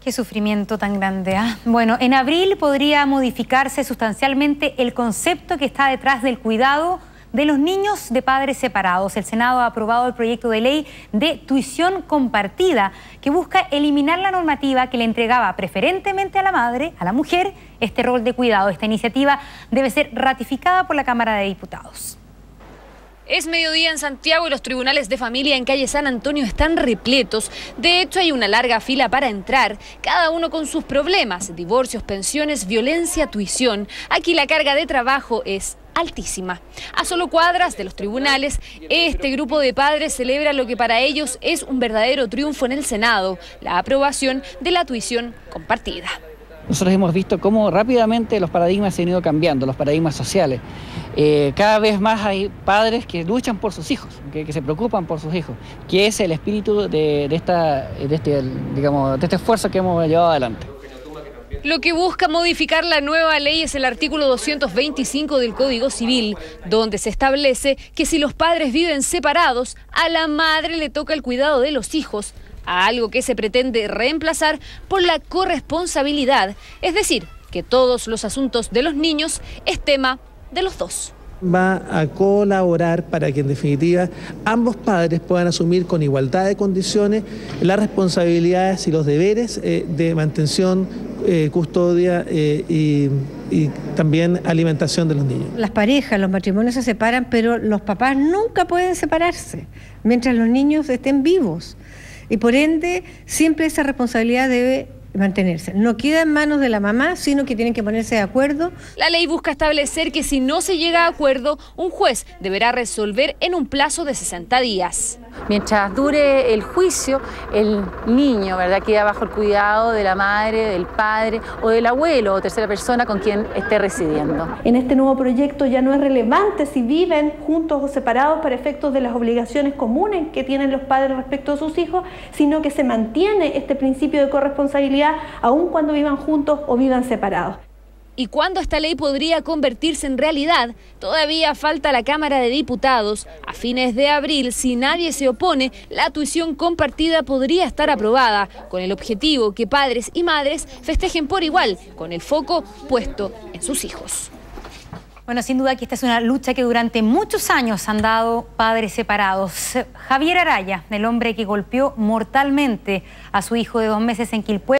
Qué sufrimiento tan grande, ¿ah? Bueno, en abril podría modificarse sustancialmente el concepto que está detrás del cuidado de los niños de padres separados. El Senado ha aprobado el proyecto de ley de tuición compartida que busca eliminar la normativa que le entregaba preferentemente a la madre, a la mujer, este rol de cuidado. Esta iniciativa debe ser ratificada por la Cámara de Diputados. Es mediodía en Santiago y los tribunales de familia en calle San Antonio están repletos. De hecho, hay una larga fila para entrar, cada uno con sus problemas: divorcios, pensiones, violencia, tuición. Aquí la carga de trabajo es altísima. A solo cuadras de los tribunales, este grupo de padres celebra lo que para ellos es un verdadero triunfo en el Senado: la aprobación de la tuición compartida. Nosotros hemos visto cómo rápidamente los paradigmas se han ido cambiando, los paradigmas sociales. Cada vez más hay padres que luchan por sus hijos, que se preocupan por sus hijos, que es el espíritu de este esfuerzo que hemos llevado adelante. Lo que busca modificar la nueva ley es el artículo 225 del Código Civil, donde se establece que si los padres viven separados, a la madre le toca el cuidado de los hijos, a algo que se pretende reemplazar por la corresponsabilidad, es decir, que todos los asuntos de los niños es tema de los dos. Va a colaborar para que en definitiva ambos padres puedan asumir con igualdad de condiciones las responsabilidades y los deberes de mantención, custodia y también alimentación de los niños. Las parejas, los matrimonios se separan, pero los papás nunca pueden separarse mientras los niños estén vivos. Y por ende, siempre esa responsabilidad debe mantenerse. No queda en manos de la mamá, sino que tienen que ponerse de acuerdo. La ley busca establecer que si no se llega a acuerdo, un juez deberá resolver en un plazo de 60 días. Mientras dure el juicio, el niño, ¿verdad?, queda bajo el cuidado de la madre, del padre o del abuelo o tercera persona con quien esté residiendo. En este nuevo proyecto ya no es relevante si viven juntos o separados para efectos de las obligaciones comunes que tienen los padres respecto a sus hijos, sino que se mantiene este principio de corresponsabilidad aun cuando vivan juntos o vivan separados. ¿Y cuándo esta ley podría convertirse en realidad? Todavía falta la Cámara de Diputados. A fines de abril, si nadie se opone, la tuición compartida podría estar aprobada, con el objetivo que padres y madres festejen por igual, con el foco puesto en sus hijos. Bueno, sin duda que esta es una lucha que durante muchos años han dado padres separados. Javier Araya, el hombre que golpeó mortalmente a su hijo de 2 meses en Quilpué,